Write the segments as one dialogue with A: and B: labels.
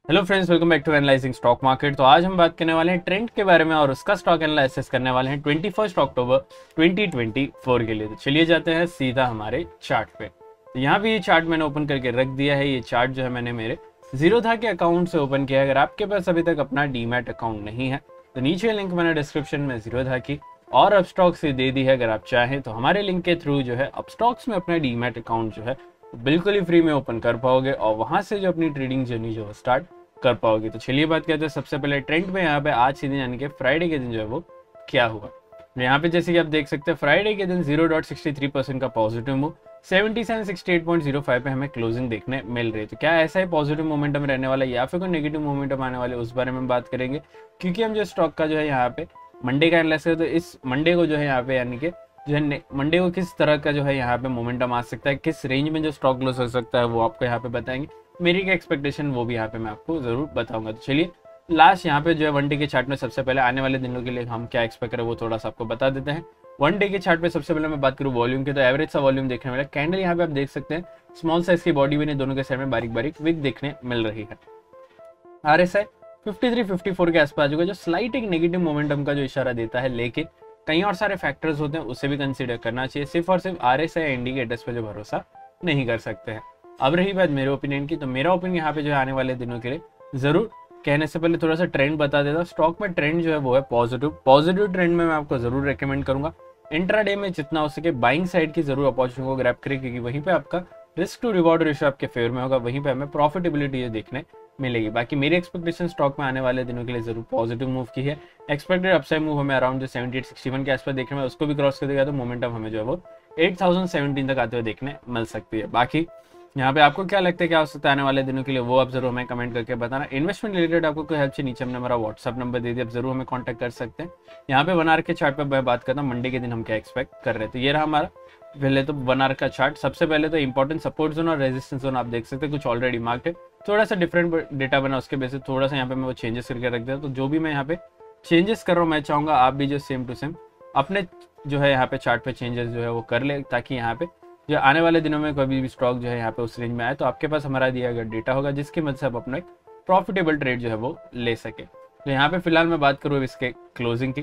A: Hello friends, welcome back to analysing stock market. तो आज हम बात करने वाले हैं ट्रेंड के बारे में और उसका स्टॉक एनालिसिस करने वाले हैं 21 अक्टूबर 2024 के लिए। तो चलिए जाते हैं सीधा हमारे चार्ट पे। तो यहाँ भी ये चार्ट मैंने ओपन करके रख दिया है। ये चार्ट जो है मैंने मेरे जीरोधा के अकाउंट से ओपन किया है। अगर आपके पास अभी तक अपना डीमैट अकाउंट नहीं है तो नीचे लिंक मैंने डिस्क्रिप्शन में जीरोधा की और अपस्टॉक्स से दे दी है। अगर आप चाहें तो हमारे लिंक के थ्रू जो है अपस्टॉक्स में अपना डीमैट अकाउंट जो है बिल्कुल ही फ्री में ओपन कर पाओगे और वहां से जो अपनी ट्रेडिंग जर्नी जो है स्टार्ट कर पाओगे। तो चलिए बात करते हैं सबसे पहले ट्रेंड में। यहाँ पे आज के दिन यानी कि फ्राइडे के दिन जो है वो क्या हुआ। यहाँ पे जैसे कि आप देख सकते हैं फ्राइडे के दिन 0.63% का पॉजिटिव मूव 7768.05 पे हमें क्लोजिंग देखने मिल रही है। तो क्या ऐसा ही पॉजिटिव मोमेंटम रहने वाला है या फिर कोई नेगेटिव मोमेंटम आने वाले, उस बारे में बात करेंगे। क्योंकि हम जो स्टॉक का जो है यहाँ पे मंडे का एनालिसिस है, तो इस मंडे को जो है यहाँ पे यानी कि जो है मंडे को किस तरह का जो है यहाँ पे मोमेंटम आ सकता है, किस रेंज में जो स्टॉक क्लोज हो सकता है, वो आपको यहाँ पे बताएंगे। मेरी क्या एक्सपेक्टेशन वो भी यहाँ पे मैं आपको जरूर बताऊंगा। तो चलिए लास्ट यहाँ पे जो है वन डे के चार्ट में सबसे पहले आने वाले दिनों के लिए हम क्या एक्सपेक्ट करें वो थोड़ा सा आपको बता देते हैं। वन डे के चार्ट पे सबसे पहले मैं बात करूँ वॉल्यूम की, तो एवरेज सा वॉल्यूम देखने वाला कैंडल यहाँ पे आप देख सकते हैं स्मॉल साइज की बॉडी बनी, दोनों के साइड में बारीक बारीक विक देखने मिल रही है। RSI 53-54 के आसपास होगा, जो स्लाइट एक नेगेटिव मोमेंटम का जो इशारा देता है, लेकिन कई और सारे फैक्टर्स होते हैं उसे भी कंसीडर करना चाहिए। सिर्फ और सिर्फ RSI इंडिकेटर्स पे जो भरोसा नहीं कर सकते हैं। अब रही बात मेरे ओपिनियन की, तो मेरा ओपिनियन यहाँ पे जो है आने वाले दिनों के लिए जरूर कहने से पहले थोड़ा सा ट्रेंड बता देता। स्टॉक में ट्रेंड जो है वो है पॉजिटिव ट्रेंड में मैं आपको जरूर रेकमेंड करूंगा इंट्राडे में जितना हो सके बाइंग साइड की जरूर अपॉर्चुनिटी को ग्रैब करें, क्योंकि वहीं पे आपका रिस्क टू रिवॉर्ड रेशियो आपके फेवर में होगा, वहीं पे हमें प्रॉफिटेबिलिटी देखने मिलेगी। बाकी मेरी एक्सपेक्टेशन स्टॉक में आने वाले दिनों के लिए जरूर पॉजिटिव मूव की है। एक्सपेक्टेड अपसाइड मूव हमें अराउंड जो 78-61 के आसपास देखने में, उसको भी क्रॉस कर देगा तो मोमेंटम हमें जो है वो 8017 तक आते हुए देखने मिल सकती है। बाकी यहाँ पे आपको क्या लगता है क्या हो सकता है आने वाले दिनों के लिए, वो आप जरूर हमें कमेंट करके बताना। इन्वेस्टमेंट रिलेटेड आपको कोई हेल्प चाहिए, नीचे हमने हमारा व्हाट्सअप नंबर दे दिया, आप जरूर हमें कांटेक्ट कर सकते हैं। यहाँ पे 1 आवर के चार्ट पे मैं बात करता हूँ मंडे के दिन हम क्या एक्सपेक्ट कर रहे थे। ये रहा हमारा पहले तो 1 आवर का चार्ट। सबसे पहले तो इंपॉर्टेंट सपोर्ट जोन और रेजिस्टेंस जोन आप देख सकते हैं, कुछ ऑलरेडी मार्क्ड है, थोड़ा सा डिफरेंट डेटा बना, उसके बेसिस थोड़ा सा यहाँ पे मैं वो चेंजेस करके रख दिया। तो जो भी मैं यहाँ पे चेंजेस कर रहा हूँ, मैं चाहूंगा आप भी जो सेम टू सेम अपने जो है यहाँ पे चार्ट पे चेंजेस जो है वो कर ले, ताकि यहाँ पे जो आने वाले दिनों में कभी भी स्टॉक जो है यहाँ पे उस रेंज में आए तो आपके पास हमारा दिया गया डेटा होगा, जिसकी मदद से आप अपना एक प्रॉफिटेबल ट्रेड जो है वो ले सके। तो यहाँ पे फिलहाल मैं बात करूँ इसके क्लोजिंग की,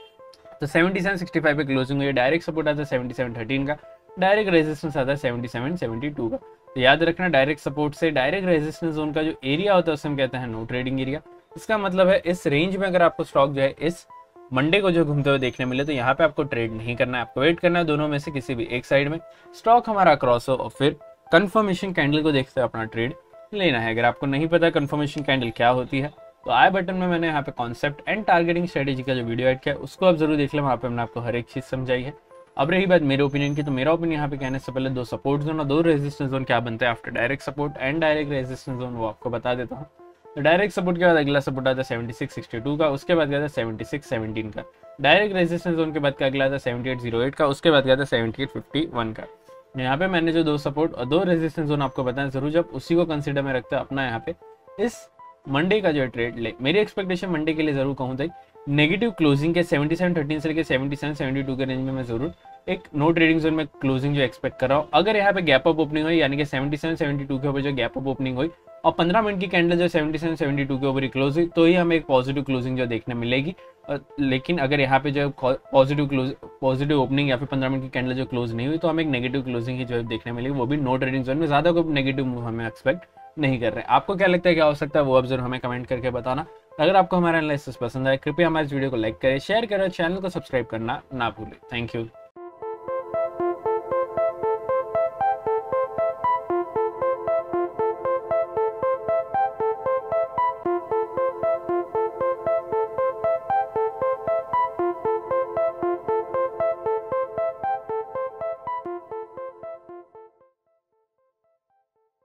A: तो 7765 पे क्लोजिंग हुई है। डायरेक्ट सपोर्ट आता है 7713 का, डायरेक्ट रेजिस्टेंस आता है 7772 का। तो याद रखना डायरेक्ट सपोर्ट से डायरेक्ट रेजिस्टेंस जोन का जो एरिया होता है उसे हम कहते हैं नो ट्रेडिंग एरिया। इसका मतलब है इस रेंज में अगर आपको स्टॉक जो है इस मंडे को जो घूमते हुए देखने मिले तो यहाँ पे आपको ट्रेड नहीं करना है, आपको वेट करना है दोनों में से किसी भी एक साइड में स्टॉक हमारा क्रॉस हो और फिर कंफर्मेशन कैंडल को देखते हुए अपना ट्रेड लेना है। अगर आपको नहीं पता कंफर्मेशन कैंडल क्या होती है तो आई बटन में मैंने यहाँ पे कॉन्सेप्ट एंड टारगेटिंग स्ट्रेटेजी का जो वीडियो ऐड किया है उसको आप जरूर देख लें, वहाँ पे मैंने आपको हर एक चीज समझाई है। अब रही बात मेरे ओपिनियन की, तो मेरा ओपिनियन यहाँ पे कहने से पहले 2 सपोर्ट जोन और 2 रेजिस्टेंस जोन क्या बनते हैं after direct support and direct resistance zone, वो आपको बता देता हूँ। तो डायरेक्ट सपोर्ट के बाद अगला सपोर्ट आता है 7662 का, उसके बाद आता है 7617 का। डायरेक्ट रेजिस्टेंस जोन के बाद का अगला आता है 7808 का, उसके बाद आता है 7851 का। यहाँ पे मैंने जो 2 सपोर्ट और 2 रेजिस्टेंस जोन आपको बताया, जरूर जब उसी को कंसीडर में रखते हैं अपना यहाँ पे इस मंडे का जो ट्रेड ले। मेरी एक्सपेक्टेशन मंडे के लिए जरूर कहूँ तो नेगेटिव क्लोजिंग के 7713 से लेकर 7772 के रेंज में मैं जरूर एक नो ट्रेडिंग जोन में क्लोजिंग जो एक्सपेक्ट कर रहा हूँ। अगर यहाँ पे गैप अप ओपनिंग हुई यानी कि 7772 के ऊपर जो गैप अप ओपनिंग हुई और 15 मिनट की कैंडल जो 7772 के ऊपर ही क्लोज हुई तो ही हमें एक पॉजिटिव क्लोजिंग जो देखने मिलेगी। लेकिन अगर यहाँ पे जो पॉजिटिव ओपनिंग या फिर 15 मिनट की कैंडल जो क्लोज नहीं हुई तो हमें एक नेगेटिव क्लोजिंग ही जो देखने मिलेगी, वो भी नो ट्रेडिंग जोन में। ज्यादा कोई नेगेटिव मूव हमें एक्सपेक्ट नहीं कर रहे हैं। आपको क्या लगता है क्या हो सकता है वो आप जरूर हमें कमेंट करके बताना। अगर आपको हमारा एनालिसिस पसंद आए कृपया हमारे इस वीडियो को लाइक करें, शेयर करें, चैनल को सब्सक्राइब करना ना भूलें। Thank you.